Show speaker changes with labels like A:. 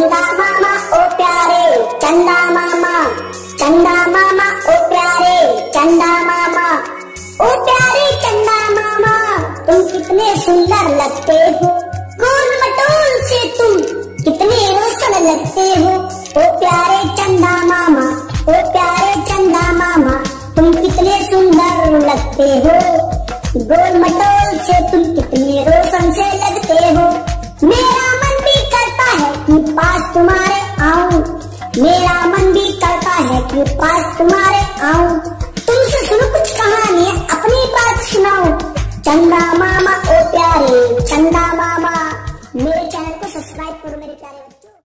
A: चंदा मामा ओ प्यारे चंदा मामा ओ प्यारे चंदा मामा ओ प्यारे चंदा मामा, तुम कितने सुंदर लगते हो, गोल मटोल से तुम कितने रोशन लगते हो। ओ प्यारे चंदा मामा ओ प्यारे चंदा मामा, तुम कितने सुंदर लगते हो, गोल मटोल से तुम कितने रोशन से लगते हो। मेरा मन भी करता है कि पास तुम्हारे आऊं, मेरा मन भी करता है कि पास तुम्हारे